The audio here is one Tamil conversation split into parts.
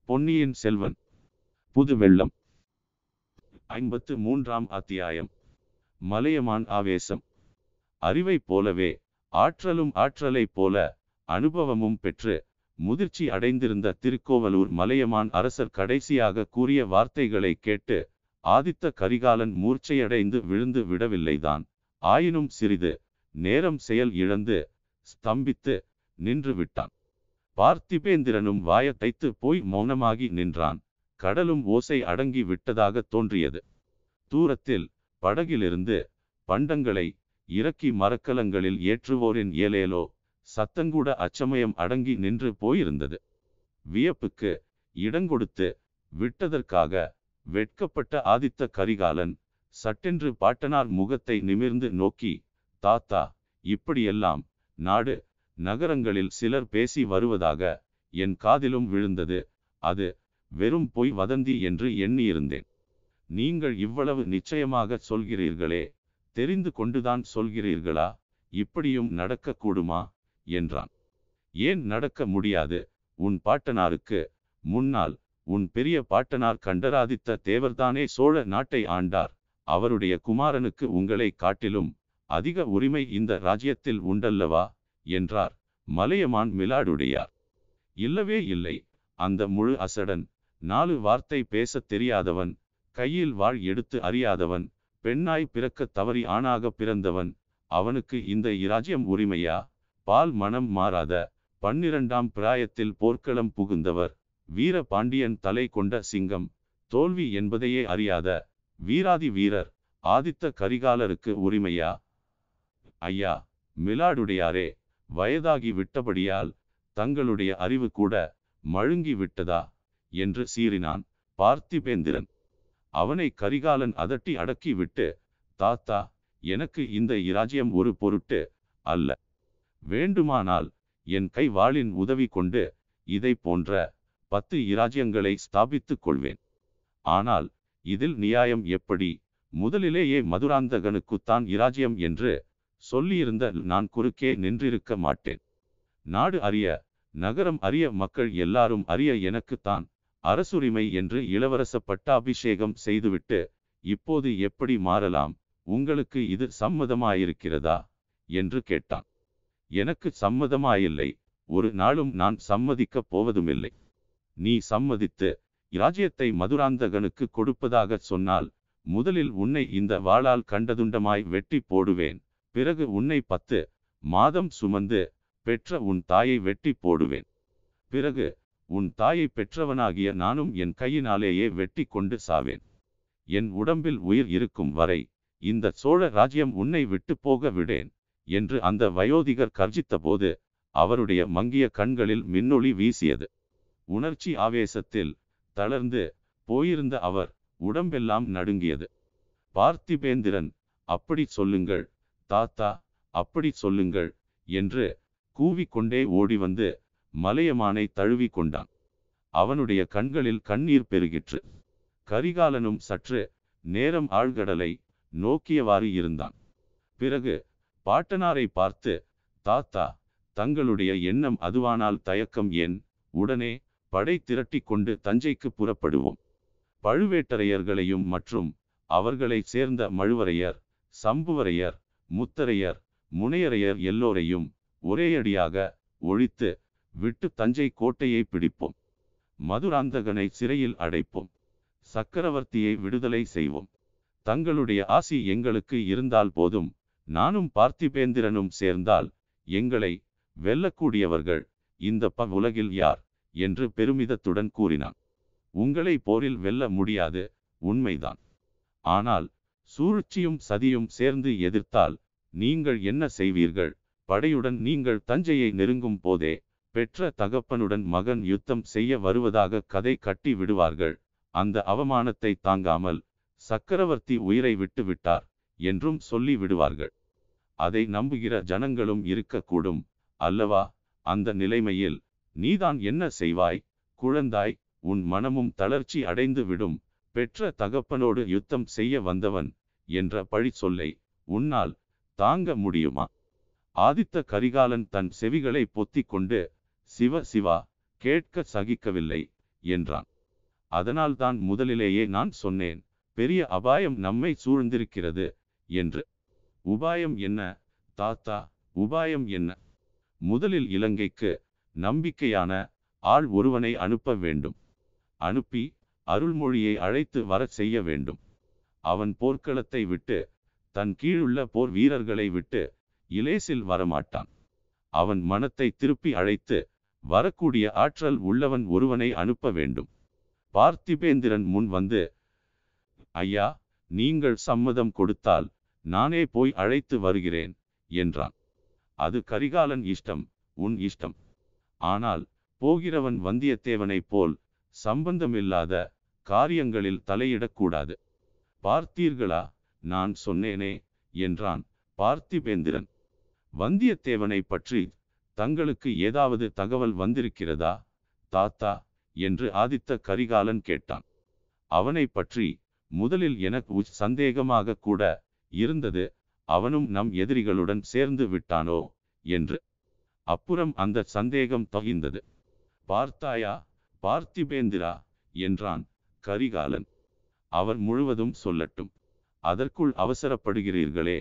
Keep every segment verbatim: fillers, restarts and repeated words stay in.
பொன்னியின் செல்வன் புது வெள்ளம். ஐம்பத்து மூன்றாம் அத்தியாயம். மலையமான் ஆவேசம். அறிவைப் போலவே ஆற்றலும் ஆற்றலைப் போல அனுபவமும் பெற்று முதிர்ச்சி அடைந்திருந்த திருக்கோவலூர் மலையமான் அரசர் கடைசியாக கூறிய வார்த்தைகளை கேட்டு ஆதித்த கரிகாலன் மூர்ச்சையடைந்து விழுந்து விடவில்லைதான். ஆயினும் சிறிது நேரம் செயல் இழந்து ஸ்தம்பித்து நின்று விட்டான். பார்த்திபேந்திரனும் வாயத்தைத்து போய் மௌனமாகி நின்றான். கடலும் ஓசை அடங்கி விட்டதாக தோன்றியது. தூரத்தில் படகிலிருந்து பண்டங்களை இறக்கி மரக்கலங்களில் ஏற்றுவோரின் ஏலேலோ சத்தங்கூட அச்சமயம் அடங்கி நின்று போயிருந்தது. வியப்புக்கு இடங்கொடுத்து விட்டதற்காக வெட்கப்பட்ட ஆதித்த கரிகாலன் சட்டென்று பாட்டனார் முகத்தை நிமிர்ந்து நோக்கி, தாத்தா, இப்படியெல்லாம் நாடு நகரங்களில் சிலர் பேசி வருவதாக என் காதிலும் விழுந்தது. அது வெறும் பொய் வதந்தி என்று எண்ணியிருந்தேன். நீங்கள் இவ்வளவு நிச்சயமாக சொல்கிறீர்களே, தெரிந்து கொண்டுதான் சொல்கிறீர்களா? இப்படியும் நடக்கக்கூடுமா என்றான். ஏன் நடக்க முடியாது? உன் பாட்டனாருக்கு முன்னால் உன் பெரிய பாட்டனார் கண்டராதித்த தேவர்தானே சோழ நாட்டை ஆண்டார். அவருடைய குமாரனுக்கு உங்களை காட்டிலும் அதிக உரிமை இந்த ராஜ்யத்தில் உண்டல்லவா என்றார் மலையமான் மிலாடுடையார். இல்லவே இல்லை. அந்த முழு அசடன் நாலு வார்த்தை பேசத் தெரியாதவன், கையில் வாழ் எடுத்து அறியாதவன், பெண்ணாய் பிறக்க தவறி ஆணாக பிறந்தவன், அவனுக்கு இந்த இராஜ்யம் உரிமையா? பால் மனம் மாறாத பன்னிரண்டாம் பிராயத்தில் போர்க்களம் புகுந்தவர், வீர பாண்டியன் தலை கொண்ட சிங்கம், தோல்வி என்பதையே அறியாத வீராதி வீரர் ஆதித்த கரிகாலருக்கு உரிமையா? ஐயா மிலாடுடையாரே, வயதாகி விட்டபடியால் தங்களுடைய அறிவு கூட மழுங்கி விட்டதா என்று சீறினான் பார்த்திபேந்திரன். அவனை கரிகாலன் அதட்டி அடக்கி விட்டு, தாத்தா, எனக்கு இந்த இராஜ்யம் ஒரு பொருட்டு அல்ல. வேண்டுமானால் என் கை வாளின் உதவி கொண்டு இதை போன்ற பத்து இராஜ்யங்களை ஸ்தாபித்துக் கொள்வேன். ஆனால் இதில் நியாயம் எப்படி? முதலிலேயே மதுராந்தகனுக்குத்தான் இராஜ்யம் என்று சொல்லியிருந்த நான் குறுக்கே நின்றிருக்க மாட்டேன். நாடு அறிய, நகரம் அறிய, மக்கள் எல்லாரும் அறிய எனக்குத்தான் அரசுரிமை என்று இளவரச பட்டாபிஷேகம் செய்துவிட்டு இப்போது எப்படி மாறலாம்? உங்களுக்கு இது சம்மதமாயிருக்கிறதா என்று கேட்டான். எனக்கு சம்மதமாயில்லை. ஒரு நாளும் நான் சம்மதிக்கப் போவதுமில்லை. நீ சம்மதித்து இராஜ்யத்தை மதுராந்தகனுக்கு கொடுப்பதாக சொன்னால் முதலில் உன்னை இந்த வாளால் கண்டதுண்டமாய் வெட்டி போடுவேன். பிறகு உன்னை பத்து மாதம் சுமந்து பெற்ற உன் தாயை வெட்டி போடுவேன். பிறகு உன் தாயை பெற்றவனாகிய நானும் என் கையினாலேயே வெட்டி கொண்டு சாவேன். என் உடம்பில் உயிர் இருக்கும் வரை இந்த சோழ ராஜ்யம் உன்னை விட்டு போக விடேன் என்று அந்த வயோதிகர் கர்ஜித்த போது அவருடைய மங்கிய கண்களில் மின்னொளி வீசியது. உணர்ச்சி ஆவேசத்தில் தளர்ந்து போயிருந்த அவர் உடம்பெல்லாம் நடுங்கியது. பார்த்திபேந்திரன், அப்படி சொல்லுங்கள் தாத்தா, அப்படி சொல்லுங்கள் என்று கூவிக்கொண்டே ஓடி வந்து மலையமானை தழுவி கொண்டான். அவனுடைய கண்களில் கண்ணீர் பெருகிற்று. கரிகாலனும் சற்று நேரம் ஆழ்கடலை நோக்கியவாறு இருந்தான். பிறகு பாட்டனாரை பார்த்து, தாத்தா, தங்களுடைய எண்ணம் அதுவானால் தயக்கம் ஏன்? உடனே படை திரட்டி கொண்டு தஞ்சைக்கு புறப்படுவோம். பழுவேட்டரையர்களையும் மற்றும் அவர்களை சேர்ந்த மழுவரையர், சம்புவரையர், முத்தரையர், முனையரையர் எல்லோரையும் ஒரேயடியாக ஒழித்து விட்டு தஞ்சை கோட்டையை பிடிப்போம். மதுராந்தகனை சிறையில் அடைப்போம். சக்கரவர்த்தியை விடுதலை செய்வோம். தங்களுடைய ஆசி எங்களுக்கு இருந்தால் போதும். நானும் பார்த்திபேந்திரனும் சேர்ந்தால் எங்களை வெல்லக்கூடியவர்கள் இந்த ப உலகில் யார் என்று பெருமிதத்துடன் கூறினான். உங்களை போரில் வெல்ல முடியாது, உண்மைதான். ஆனால் சூழ்ச்சியும் சதியும் சேர்ந்து எதிர்த்தால் நீங்கள் என்ன செய்வீர்கள்? படையுடன் நீங்கள் தஞ்சையை நெருங்கும் போதே பெற்ற தகப்பனுடன் மகன் யுத்தம் செய்ய வருவதாக கதை கட்டி விடுவார்கள். அந்த அவமானத்தை தாங்காமல் சக்கரவர்த்தி உயிரை விட்டு விட்டார் என்றும் சொல்லி விடுவார்கள். அதை நம்புகிற ஜனங்களும் இருக்கக்கூடும் அல்லவா? அந்த நிலைமையில் நீதான் என்ன செய்வாய்? குழந்தாய், உன் மனமும் தளர்ச்சி அடைந்து விடும். பெற்ற தகப்பனோடு யுத்தம் செய்ய வந்தவன் என்ற பழி சொல்லை உன்னால் தாங்க முடியுமா? ஆதித்த கரிகாலன் தன் செவிகளை பொத்தி கொண்டு, சிவ சிவா, கேட்க சகிக்கவில்லை என்றான். அதனால்தான் முதலிலேயே நான் சொன்னேன், பெரிய அபாயம் நம்மை சூழ்ந்திருக்கிறது என்று. உபாயம் என்ன தாத்தா, உபாயம் என்ன? முதலில் இலங்கைக்கு நம்பிக்கையான ஆள் ஒருவனை அனுப்ப வேண்டும். அனுப்பி அருள்மொழியை அழைத்து வரச் செய்ய வேண்டும். அவன் போர்க்களத்தை விட்டு, தன் கீழுள்ள போர் வீரர்களை விட்டு இலேசில் வரமாட்டான். அவன் மனத்தை திருப்பி அழைத்து வரக்கூடிய ஆற்றல் உள்ளவன் ஒருவனை அனுப்ப வேண்டும். பார்த்திபேந்திரன் முன் வந்து, ஐயா, நீங்கள் சம்மதம் கொடுத்தால் நானே போய் அழைத்து வருகிறேன் என்றான். அது கரிகாலன் இஷ்டம், உன் இஷ்டம். ஆனால் போகிறவன் வந்தியத்தேவனைப் போல் சம்பந்தமில்லாத காரியங்களில் தலையிடக்கூடாது. பார்த்தீர்களா, நான் சொன்னேனே என்றான் பார்த்திபேந்திரன். வந்தியத்தேவனை பற்றி தங்களுக்கு ஏதாவது தகவல் வந்திருக்கிறதா தாத்தா என்று ஆதித்த கரிகாலன் கேட்டான். அவனை பற்றி முதலில் எனக்கு சந்தேகமாக கூட இருந்தது, அவனும் நம் எதிரிகளுடன் சேர்ந்து விட்டானோ என்று. அப்புறம் அந்த சந்தேகம் தொகிந்தது. பார்த்தாயா பார்த்திபேந்திரா என்றான் கரிகாலன். அவர் முழுவதும் சொல்லட்டும், அதற்குள் அவசரப்படுகிறீர்களே.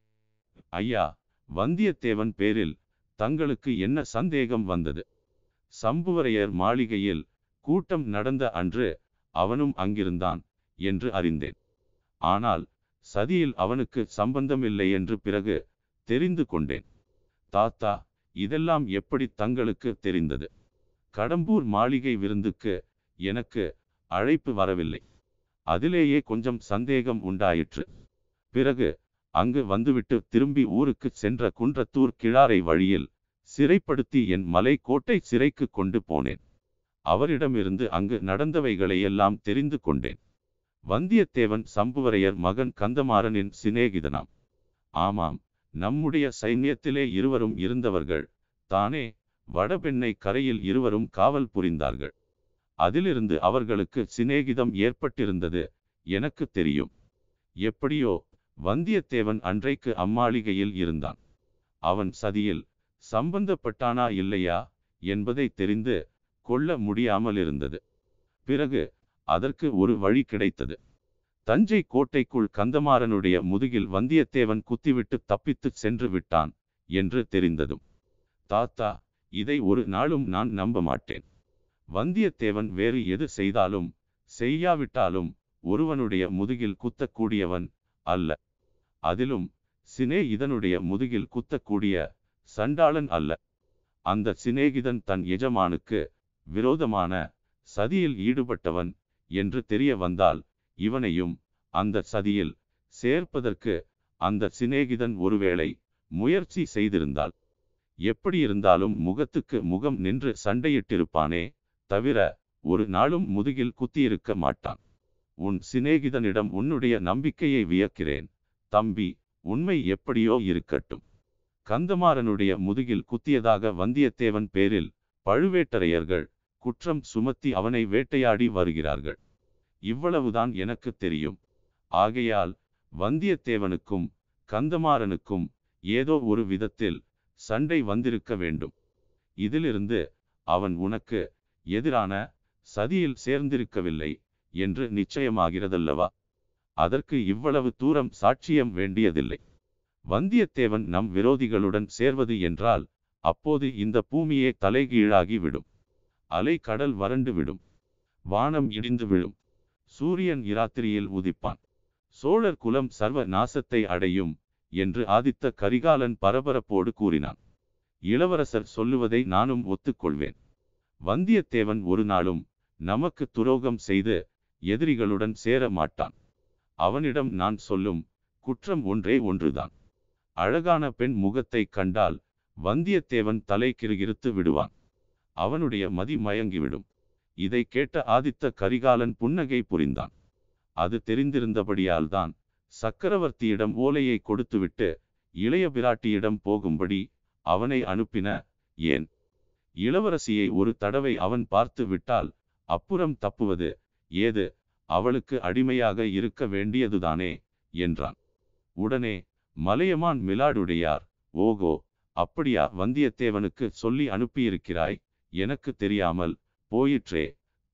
ஐயா, வந்தியத்தேவன் பேரில் தங்களுக்கு என்ன சந்தேகம் வந்தது? சம்புவரையர் மாளிகையில் கூட்டம் நடந்த அன்று அவனும் அங்கிருந்தான் என்று அறிந்தேன். ஆனால் சதியில் அவனுக்கு சம்பந்தமில்லை என்று பிறகு தெரிந்து கொண்டேன். தாத்தா, இதெல்லாம் எப்படி தங்களுக்கு தெரிந்தது? கடம்பூர் மாளிகை விருந்துக்கு எனக்கு அழைப்பு வரவில்லை. அதிலேயே கொஞ்சம் சந்தேகம் உண்டாயிற்று. பிறகு அங்கு வந்துவிட்டு திரும்பி ஊருக்கு சென்ற குன்றத்தூர் கிழாரை வழியில் சிறைப்படுத்தி என் மலை கோட்டை சிறைக்கு கொண்டு போனேன். அவரிடமிருந்து அங்கு நடந்தவைகளையெல்லாம் தெரிந்து கொண்டேன். வந்தியத்தேவன் சம்புவரையர் மகன் கந்தமாறனின் சிநேகிதனாம். ஆமாம், நம்முடைய சைன்யத்திலே இருவரும் இருந்தவர்கள் தானே. வடபெண்ணை கரையில் இருவரும் காவல் புரிந்தார்கள். அதிலிருந்து அவர்களுக்கு சிநேகிதம் ஏற்பட்டிருந்தது எனக்கு தெரியும். எப்படியோ வந்தியத்தேவன் அன்றைக்கு அம்மாளிகையில் இருந்தான். அவன் சதியில் சம்பந்தப்பட்டானா இல்லையா என்பதை தெரிந்து கொள்ள முடியாமல் இருந்தது. பிறகு அதற்கு ஒரு வழி கிடைத்தது. தஞ்சை கோட்டைக்குள் கந்தமாறனுடைய முதுகில் வந்தியத்தேவன் குத்திவிட்டு தப்பித்து சென்று விட்டான் என்று தெரிந்ததும், தாத்தா, இதை ஒரு நாளும் நான் நம்ப மாட்டேன். வந்தியத்தேவன் வேறு எது செய்தாலும் செய்யாவிட்டாலும் ஒருவனுடைய முதுகில் குத்தக்கூடியவன் அல்ல. அதிலும் சிநேகிதனுடைய முதுகில் குத்தக்கூடிய சண்டாளன் அல்ல. அந்த சிநேகிதன் தன் எஜமானுக்கு விரோதமான சதியில் ஈடுபட்டவன் என்று தெரிய வந்தால் இவனையும் அந்த சதியில் சேர்ப்பதற்கு அந்த சிநேகிதன் ஒருவேளை முயற்சி செய்திருந்தால், எப்படியிருந்தாலும் முகத்துக்கு முகம் நின்று சண்டையிட்டிருப்பானே தவிர ஒரு நாளும் முதுகில் குத்தியிருக்க மாட்டான். உன் சிநேகிதனிடம் உன்னுடைய நம்பிக்கையை வியக்கிறேன் தம்பி. உண்மை எப்படியோ இருக்கட்டும். கந்தமாறனுடைய முதுகில் குத்தியதாக வந்தியத்தேவன் பேரில் பழுவேட்டரையர்கள் குற்றம் சுமத்தி அவனை வேட்டையாடி வருகிறார்கள். இவ்வளவுதான் எனக்கு தெரியும். ஆகையால் வந்தியத்தேவனுக்கும் கந்தமாறனுக்கும் ஏதோ ஒரு விதத்தில் சண்டை வந்திருக்க வேண்டும். இதிலிருந்து அவன் உனக்கு எதிரான சதியில் சேர்ந்திருக்கவில்லை என்று நிச்சயமாகிறதல்லவா? அதற்கு இவ்வளவு தூரம் சாட்சியம் வேண்டியதில்லை. வந்தியத்தேவன் நம் விரோதிகளுடன் சேர்வது என்றால் அப்போது இந்த பூமியே தலைகீழாகி விடும். அலை கடல் வறண்டு விடும். வானம் இடிந்து விழும். சூரியன் இராத்திரியில் உதிப்பான். சோழர் குலம் சர்வ நாசத்தை அடையும் என்று ஆதித்த கரிகாலன் பரபரப்போடு கூறினான். இளவரசர் சொல்லுவதை நானும் ஒத்துக்கொள்வேன். வந்தியத்தேவன் ஒரு நாளும் நமக்கு துரோகம் செய்து எதிரிகளுடன் சேர மாட்டான். அவனிடம் நான் சொல்லும் குற்றம் ஒன்றே ஒன்றுதான். அழகான பெண் முகத்தை கண்டால் வந்தியத்தேவன் தலை கிறுகிறுத்து விடுவான். அவனுடைய மதி மயங்கிவிடும். இதை கேட்ட ஆதித்த கரிகாலன் புன்னகை புரிந்தான். அது தெரிந்திருந்தபடியால் தான் சக்கரவர்த்தியிடம் ஓலையை கொடுத்துவிட்டு இளைய பிராட்டியிடம் போகும்படி அவனை அனுப்பின. ஏன்? இளவரசியை ஒரு தடவை அவன் பார்த்து விட்டால் அப்புறம் தப்புவது ஏது? அவளுக்கு அடிமையாக இருக்க வேண்டியதுதானே என்றான். உடனே மலையமான் மிலாடுடையார், ஓகோ, அப்படியா? வந்தியத்தேவனுக்கு சொல்லி அனுப்பியிருக்கிறாய்? எனக்கு தெரியாமல் போயிற்றே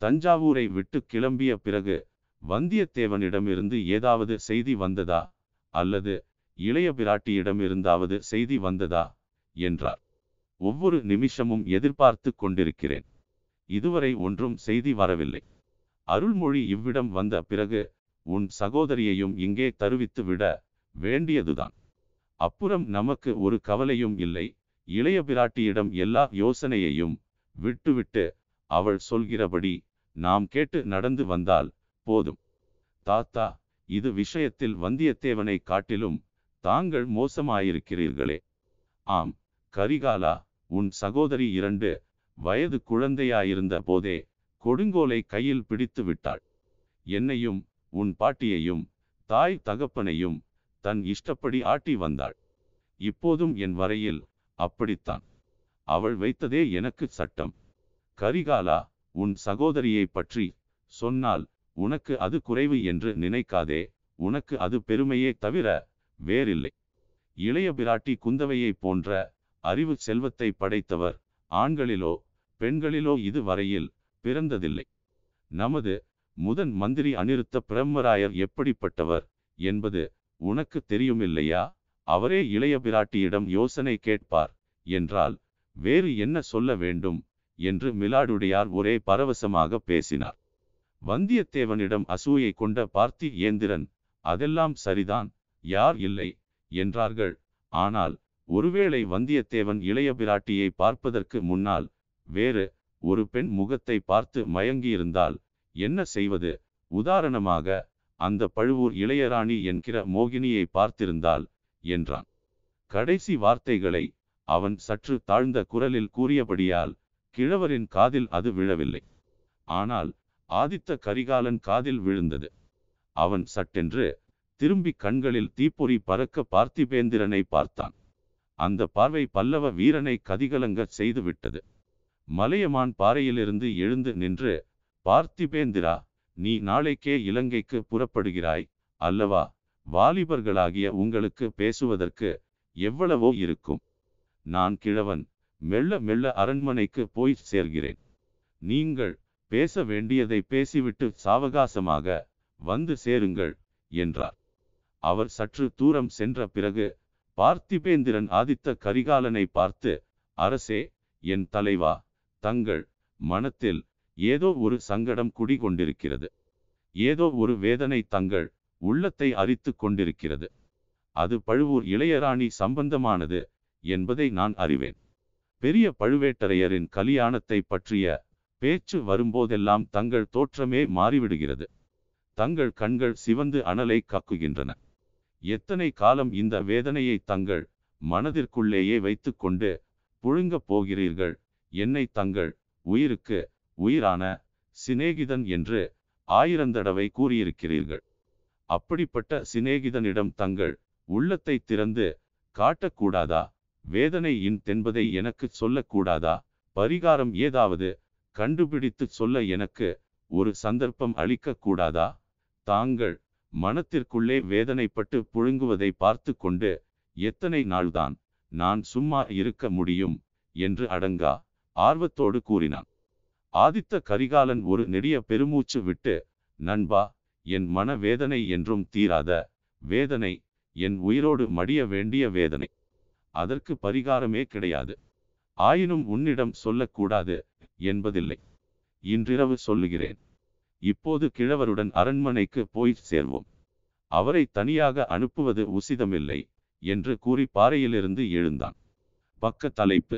தஞ்சாவூரை விட்டு கிளம்பிய பிறகு வந்தியத்தேவனிடமிருந்து ஏதாவது செய்தி வந்ததா, அல்லது இளைய பிராட்டியிடமிருந்தாவது செய்தி வந்ததா என்றார். ஒவ்வொரு நிமிஷமும் எதிர்பார்த்து கொண்டிருக்கிறேன். இதுவரை ஒன்றும் செய்தி வரவில்லை. அருள்மொழி இவ்விடம் வந்த பிறகு உன் சகோதரியையும் இங்கே தருவித்து விட வேண்டியதுதான். அப்புறம் நமக்கு ஒரு கவலையும் இல்லை. இளைய பிராட்டியிடம் எல்லா யோசனையையும் விட்டுவிட்டு அவள் சொல்கிறபடி நாம் கேட்டு நடந்து வந்தால் போதும். தாத்தா, இது விஷயத்தில் வந்தியத்தேவனை காட்டிலும் தாங்கள் மோசமாயிருக்கிறீர்களே. ஆம் கரிகாலா, உன் சகோதரி இரண்டு வயது குழந்தையாயிருந்த போதே கொடுங்கோலை கையில் பிடித்து விட்டாள். என்னையும் உன் பாட்டியையும் தாய் தகப்பனையும் தன் இஷ்டப்படி ஆட்டி வந்தாள். இப்போதும் என் வரையில் அப்படித்தான். அவள் வைத்ததே எனக்கு சட்டம். கரிகாலா, உன் சகோதரியை பற்றி சொன்னால் உனக்கு அது குறைவு என்று நினைக்காதே. உனக்கு அது பெருமையே தவிர வேறில்லை. இளைய பிராட்டி குந்தவையை போன்ற அறிவு செல்வத்தை படைத்தவர் ஆண்களிலோ பெண்களிலோ இது வரையில் பிறந்ததில்லை. நமது முதன் மந்திரி அநிருத்த பிரம்மராயர் எப்படிப்பட்டவர் என்பது உனக்கு தெரியுமில்லையா? அவரே இளைய பிராட்டியிடம் யோசனை கேட்பார் என்றால் வேறு என்ன சொல்ல வேண்டும் என்று மிலாடுடையார் ஒரே பரவசமாக பேசினார். வந்தியத்தேவனிடம் அசூயை கொண்ட பார்த்தியேந்திரன், அதெல்லாம் சரிதான், யார் இல்லை என்றார்கள். ஆனால் ஒருவேளை வந்தியத்தேவன் இளைய பிராட்டியை பார்ப்பதற்கு முன்னால் வேறு ஒரு பெண் முகத்தை பார்த்து மயங்கியிருந்தால் என்ன செய்வது? உதாரணமாக அந்த பழுவூர் இளையராணி என்கிற மோகினியை பார்த்திருந்தால் என்றான். கடைசி வார்த்தைகளை அவன் சற்று தாழ்ந்த குரலில் கூறியபடியால் கிழவரின் காதில் அது விழவில்லை. ஆனால் ஆதித்த கரிகாலன் காதில் விழுந்தது. அவன் சட்டென்று திரும்பி கண்களில் தீப்பொறி பறக்க பார்த்திபேந்திரனை பார்த்தான். அந்த பார்வை பல்லவ வீரனை கதிகலங்க செய்துவிட்டது. மலையமான் பாறையிலிருந்து எழுந்து நின்று, பார்த்திபேந்திரா, நீ நாளைக்கே இலங்கைக்கு புறப்படுகிறாய் அல்லவா? வாலிபர்களாகிய உங்களுக்கு பேசுவதற்கு எவ்வளவோ இருக்கும். நான் கிழவன், மெல்ல மெல்ல அரண்மனைக்கு போய் சேர்கிறேன். நீங்கள் பேச வேண்டியதை பேசிவிட்டு சாவகாசமாக வந்து சேருங்கள் என்றார். அவர் சற்று தூரம் சென்ற பிறகு பார்த்திபேந்திரன் ஆதித்த கரிகாலனை பார்த்து, அரசே, என் தலைவா, தங்கள் மனத்தில் ஏதோ ஒரு சங்கடம் குடிகொண்டிருக்கிறது. ஏதோ ஒரு வேதனை தங்கள் உள்ளத்தை அரித்து கொண்டிருக்கிறது. அது பழுவூர் இளையராணி சம்பந்தமானது என்பதை நான் அறிவேன். பெரிய பழுவேட்டரையரின் கல்யாணத்தை பற்றிய பேச்சு வரும்போதெல்லாம் தங்கள் தோற்றமே மாறிவிடுகிறது. தங்கள் கண்கள் சிவந்து அனலை கக்குகின்றன. எத்தனை காலம் இந்த வேதனையை தங்கள் மனதிற்குள்ளேயே வைத்து கொண்டு புழுங்கப் போகிறீர்கள்? என்னை தங்கள் உயிருக்கு உயிரான சிநேகிதன் என்று ஆயிரந்தடவை கூறியிருக்கிறீர்கள். அப்படிப்பட்ட சிநேகிதனிடம் தங்கள் உள்ளத்தை திறந்து காட்டக்கூடாதா? வேதனை இன் தென்பதை எனக்கு சொல்லக்கூடாதா? பரிகாரம் ஏதாவது கண்டுபிடித்து சொல்ல எனக்கு ஒரு சந்தர்ப்பம் அளிக்க கூடாதா? தாங்கள் மனத்திற்குள்ளே வேதனைப்பட்டு புழுங்குவதை பார்த்து கொண்டு எத்தனை நாள்தான் நான் சும்மா இருக்க முடியும் என்று அடங்கா ஆர்வத்தோடு கூறினான். ஆதித்த கரிகாலன் ஒரு நெடிய பெருமூச்சு விட்டு, நண்பா, என் மன வேதனை என்றும் தீராத வேதனை, என் உயிரோடு மடிய வேண்டிய வேதனை. அதற்கு பரிகாரமே கிடையாது. ஆயினும் உன்னிடம் சொல்லக்கூடாது என்பதில்லை. இன்றிரவு சொல்லுகிறேன். இப்போது கிழவருடன் அரண்மனைக்கு போய் சேர்வோம். அவரை தனியாக அனுப்புவது உசிதமில்லை என்று கூறி பாறையிலிருந்து எழுந்தான். பக்க தலைப்பு.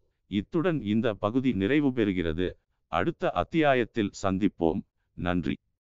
இத்துடன் இந்த பகுதி நிறைவு பெறுகிறது. அடுத்த அத்தியாயத்தில் சந்திப்போம். நன்றி.